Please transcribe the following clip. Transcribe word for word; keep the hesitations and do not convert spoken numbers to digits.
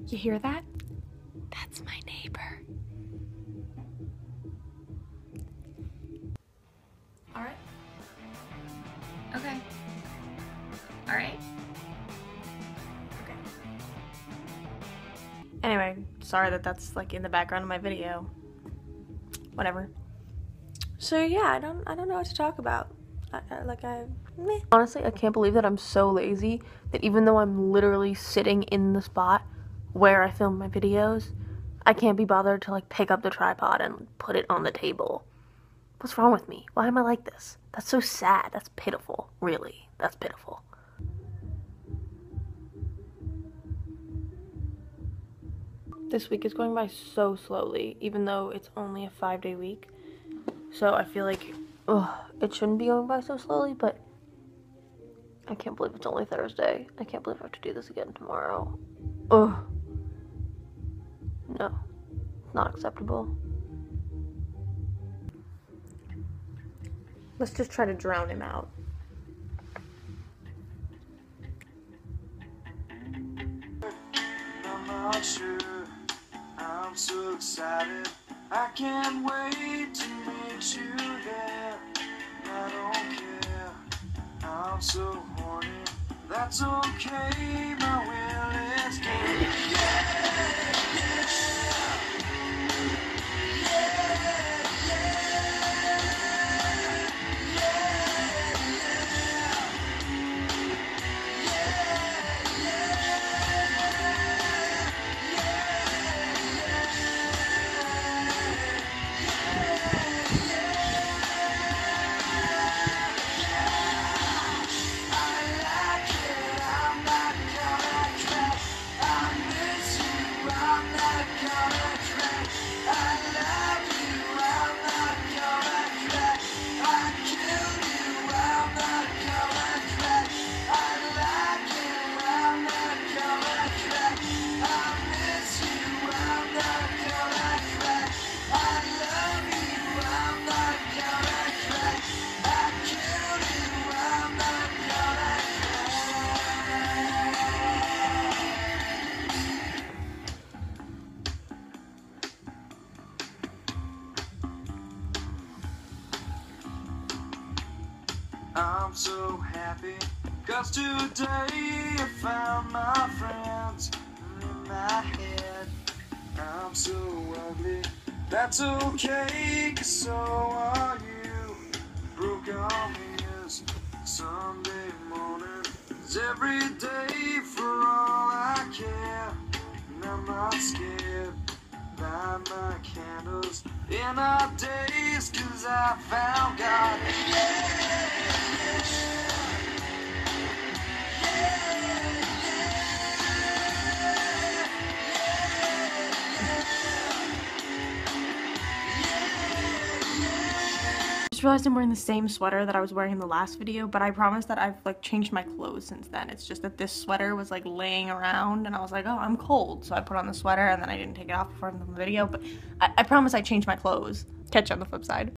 You hear that? That's my neighbor. All right. Okay. All right. Okay. Anyway, sorry that that's like in the background of my video. Whatever. So yeah, I don't I don't know what to talk about. I, I, like I meh. Honestly, I can't believe that I'm so lazy that even though I'm literally sitting in the spot where I film my videos, I can't be bothered to like pick up the tripod and put it on the table. What's wrong with me? Why am I like this? That's so sad. That's pitiful. Really. That's pitiful. This week is going by so slowly, even though it's only a five-day week. So I feel like, ugh, it shouldn't be going by so slowly, but I can't believe it's only Thursday. I can't believe I have to do this again tomorrow. Ugh. No. Not acceptable. Let's just try to drown him out. I'm not sure. I'm so excited. I can't wait to meet you there. I don't care. I'm so horny. That's okay. My will is good. Yeah, yeah. I'm so happy, cause today I found my friends in my head. I'm so ugly, that's okay, cause so are you. Broke on me is Sunday morning, it's every day for all I care. And I'm not scared, light my candles in our days, cause I found God. Yeah. I just realized I'm wearing the same sweater that I was wearing in the last video, but I promise that I've like changed my clothes since then. It's just that this sweater was like laying around and I was like, oh, I'm cold. So I put on the sweater and then I didn't take it off before the video, but I, I promise I changed my clothes. Catch you on the flip side.